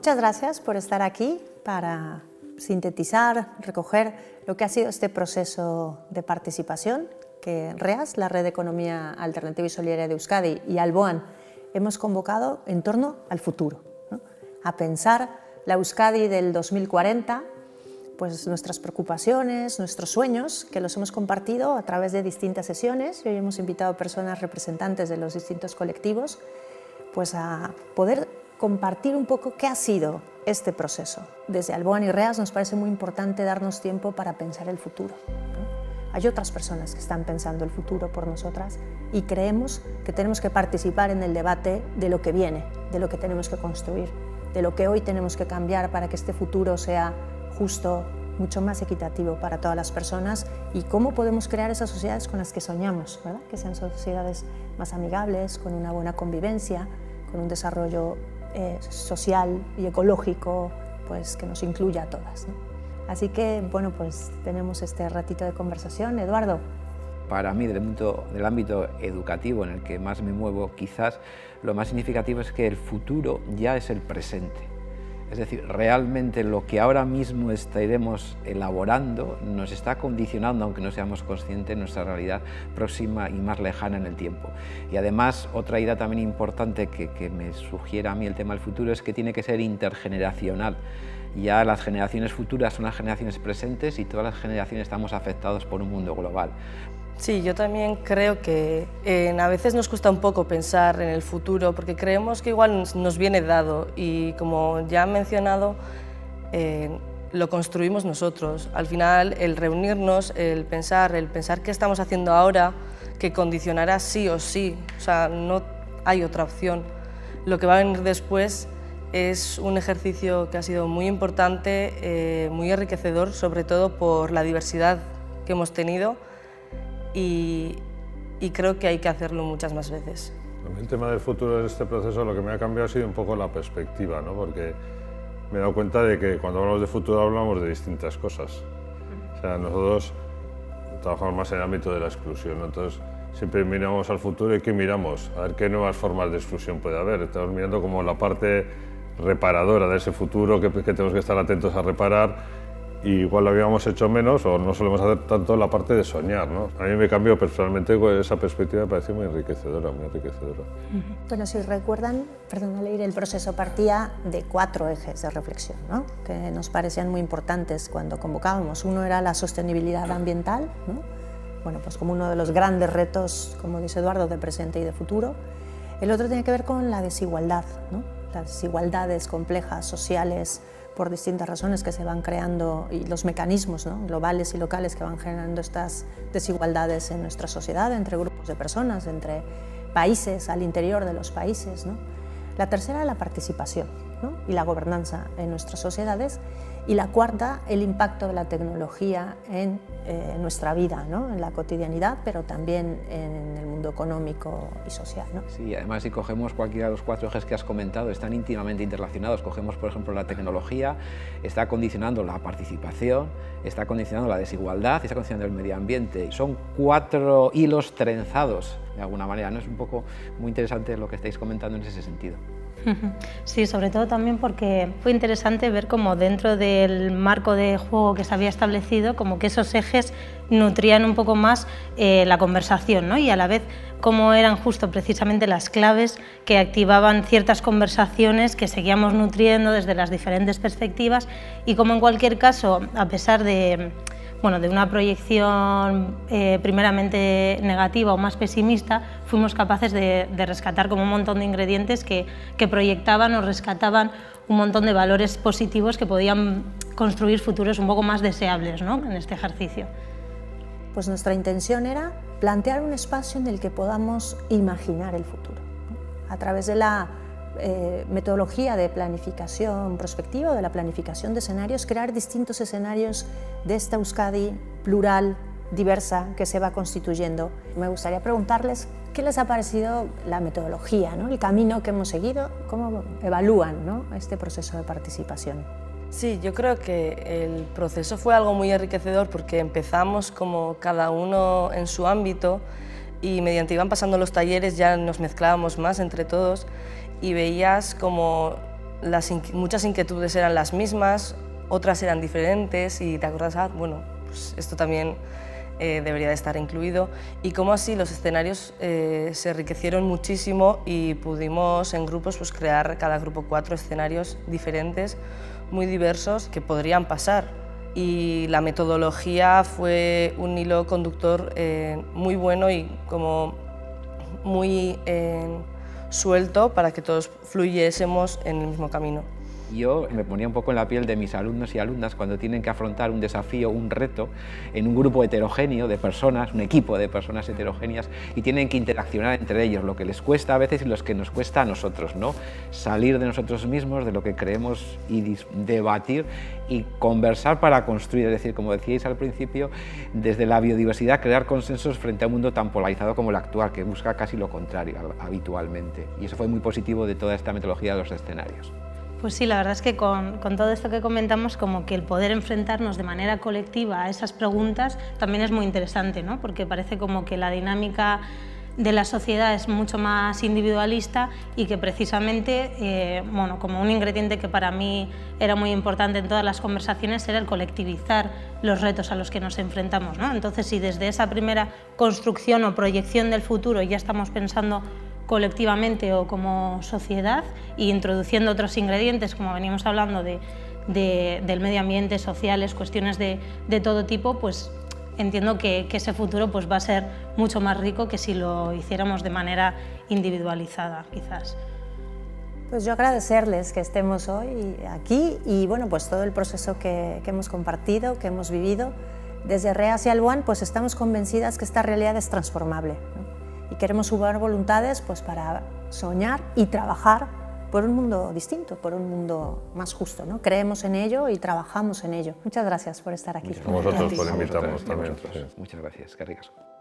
muchas gracias por estar aquí para sintetizar, recoger lo que ha sido este proceso de participación que REAS, la Red de Economía Alternativa y Solidaria de Euskadi, y Alboan hemos convocado en torno al futuro, ¿no? A pensar la Euskadi del 2040, pues nuestras preocupaciones, nuestros sueños, que los hemos compartido a través de distintas sesiones, y hoy hemos invitado a personas representantes de los distintos colectivos, pues a poder compartir un poco qué ha sido este proceso. Desde Alboan y REAS nos parece muy importante darnos tiempo para pensar el futuro, ¿no? Hay otras personas que están pensando el futuro por nosotras y creemos que tenemos que participar en el debate de lo que viene, de lo que tenemos que construir, de lo que hoy tenemos que cambiar para que este futuro sea justo, mucho más equitativo para todas las personas, y cómo podemos crear esas sociedades con las que soñamos, ¿verdad? Que sean sociedades más amigables, con una buena convivencia, con un desarrollo social y ecológico, pues que nos incluya a todas, ¿no? Así que, bueno, pues tenemos este ratito de conversación. Eduardo. Para mí, del ámbito educativo en el que más me muevo, quizás lo más significativo es que el futuro ya es el presente. Es decir, realmente lo que ahora mismo estaremos elaborando nos está condicionando, aunque no seamos conscientes, nuestra realidad próxima y más lejana en el tiempo. Y además, otra idea también importante que me sugiere a mí el tema del futuro es que tiene que ser intergeneracional. Ya las generaciones futuras son las generaciones presentes y todas las generaciones estamos afectados por un mundo global. Sí, yo también creo que a veces nos cuesta un poco pensar en el futuro porque creemos que igual nos viene dado y, como ya han mencionado, lo construimos nosotros. Al final, el reunirnos, el pensar qué estamos haciendo ahora, que condicionará sí o sí, o sea, no hay otra opción. Lo que va a venir después es un ejercicio que ha sido muy importante, muy enriquecedor, sobre todo por la diversidad que hemos tenido. Y creo que hay que hacerlo muchas más veces. El tema del futuro de este proceso, lo que me ha cambiado ha sido un poco la perspectiva, ¿no? Porque me he dado cuenta de que cuando hablamos de futuro hablamos de distintas cosas. O sea, nosotros trabajamos más en el ámbito de la exclusión, ¿no? Entonces siempre miramos al futuro y ¿qué miramos? A ver qué nuevas formas de exclusión puede haber. Estamos mirando como la parte reparadora de ese futuro que tenemos que estar atentos a reparar. Y igual lo habíamos hecho menos o no solemos hacer tanto la parte de soñar, ¿no? A mí me cambió personalmente, esa perspectiva me pareció muy enriquecedora, muy enriquecedora. Bueno, si recuerdan, perdón, Leire, el proceso partía de 4 ejes de reflexión, ¿no? Que nos parecían muy importantes cuando convocábamos. Uno era la sostenibilidad ambiental, ¿no? Bueno, pues como uno de los grandes retos, como dice Eduardo, de presente y de futuro. El otro tiene que ver con la desigualdad, ¿no? Las desigualdades complejas, sociales, por distintas razones que se van creando, y los mecanismos, ¿no?, globales y locales que van generando estas desigualdades en nuestra sociedad, entre grupos de personas, entre países, al interior de los países, ¿no? La tercera, la participación, ¿no?, y la gobernanza en nuestras sociedades. Y la cuarta, el impacto de la tecnología en nuestra vida, ¿no?, en la cotidianidad, pero también en el mundo económico y social, ¿no? Sí, además, si cogemos cualquiera de los 4 ejes que has comentado, están íntimamente interrelacionados. Cogemos, por ejemplo, la tecnología, está condicionando la participación, está condicionando la desigualdad y está condicionando el medio ambiente. Son 4 hilos trenzados, de alguna manera, ¿no? Es un poco muy interesante lo que estáis comentando en ese sentido. Sí, sobre todo también porque fue interesante ver cómo dentro del marco de juego que se había establecido, como que esos ejes nutrían un poco más la conversación, ¿no? Y a la vez cómo eran justo precisamente las claves que activaban ciertas conversaciones que seguíamos nutriendo desde las diferentes perspectivas, y cómo en cualquier caso, a pesar de una proyección primeramente negativa o más pesimista, fuimos capaces de rescatar como un montón de ingredientes que proyectaban o rescataban un montón de valores positivos que podían construir futuros un poco más deseables, ¿no?, en este ejercicio. Pues nuestra intención era plantear un espacio en el que podamos imaginar el futuro, ¿no?, a través de la metodología de planificación prospectiva, de la planificación de escenarios, crear distintos escenarios de esta Euskadi plural, diversa, que se va constituyendo. Me gustaría preguntarles qué les ha parecido la metodología, ¿no?, el camino que hemos seguido, cómo evalúan, ¿no?, este proceso de participación. Sí, yo creo que el proceso fue algo muy enriquecedor porque empezamos como cada uno en su ámbito y mediante iban pasando los talleres ya nos mezclábamos más entre todos y veías como muchas inquietudes eran las mismas, otras eran diferentes y te acuerdas, bueno, pues esto también debería de estar incluido, y cómo así los escenarios se enriquecieron muchísimo y pudimos en grupos pues, crear cada grupo 4 escenarios diferentes, muy diversos, que podrían pasar. Y la metodología fue un hilo conductor muy bueno y como muy suelto para que todos fluyésemos en el mismo camino. Yo me ponía un poco en la piel de mis alumnos y alumnas cuando tienen que afrontar un desafío, un reto, en un grupo heterogéneo de personas, un equipo de personas heterogéneas, y tienen que interaccionar entre ellos, lo que les cuesta a veces y lo que nos cuesta a nosotros, ¿no? Salir de nosotros mismos, de lo que creemos y debatir y conversar para construir, es decir, como decíais al principio, desde la biodiversidad crear consensos frente a un mundo tan polarizado como el actual, que busca casi lo contrario habitualmente. Y eso fue muy positivo de toda esta metodología de los escenarios. Pues sí, la verdad es que con todo esto que comentamos, como que el poder enfrentarnos de manera colectiva a esas preguntas también es muy interesante, ¿no? Porque parece como que la dinámica de la sociedad es mucho más individualista y que precisamente, bueno, como un ingrediente que para mí era muy importante en todas las conversaciones era el colectivizar los retos a los que nos enfrentamos, ¿no? Entonces, si desde esa primera construcción o proyección del futuro ya estamos pensando colectivamente o como sociedad y introduciendo otros ingredientes, como venimos hablando del medio ambiente, sociales, cuestiones de todo tipo, pues entiendo que ese futuro pues va a ser mucho más rico que si lo hiciéramos de manera individualizada, quizás. Pues yo agradecerles que estemos hoy aquí y bueno, pues todo el proceso que hemos compartido, que hemos vivido. Desde REAS y Alboan pues estamos convencidas que esta realidad es transformable, ¿no? Y queremos sumar voluntades pues, para soñar y trabajar por un mundo distinto, por un mundo más justo, ¿no? Creemos en ello y trabajamos en ello. Muchas gracias por estar aquí. A vosotros por invitarnos también. Muchas gracias, qué ricas.